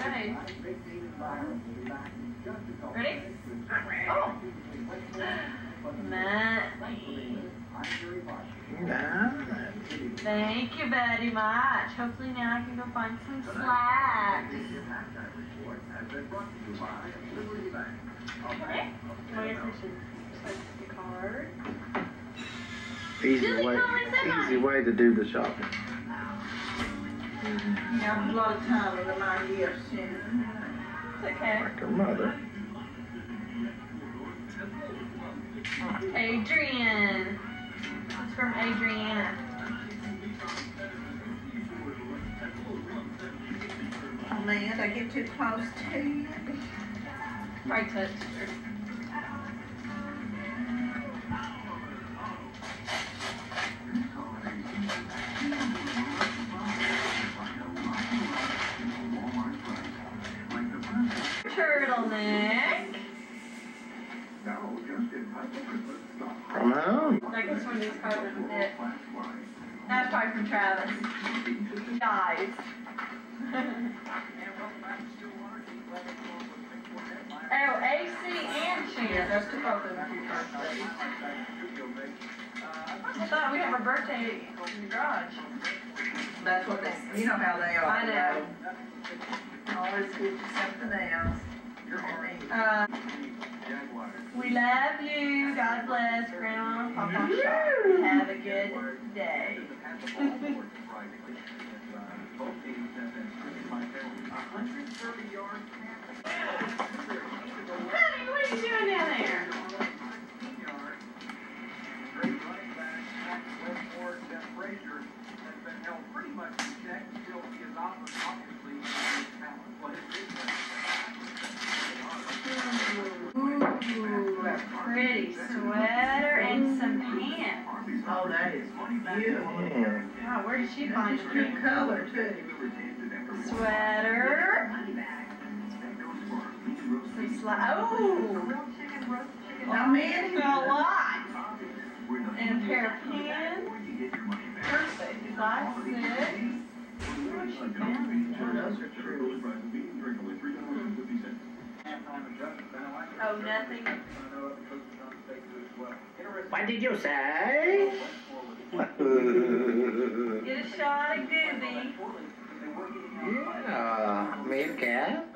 Okay. Ready? Oh! Matt. Thank you very much. Hopefully now I can go find some slacks. Okay. I guess I should swipe the card. Easy way to do the shopping. You have a lot of time with my gifts. It's okay. Like her mother. Adrian. It's from Adriana. Oh man, did I get too close to you? Probably touched her. Turtleneck. From home. I guess one of these cards doesn't fit. That's probably from Travis. Guys. Oh, AC and Shan. Those two both of them birthdays. I thought we have a birthday in the garage. That's what they, you know how they are. I know. Always get you something else. We love you. God bless. Grandma, Papa, Shop. Have a good day. Honey, what are you doing down there? Ooh, a pretty sweater and some pants. Oh, that is beautiful. Wow, where did she find It's the cute pants? color too. Sweater. Some oh! Now, man, A lot. And a pair of pants. Perfect. Size 6. Where she found these? those are true. Oh, nothing. What did you say? Get a shot of Gooby. Yeah, meerkat.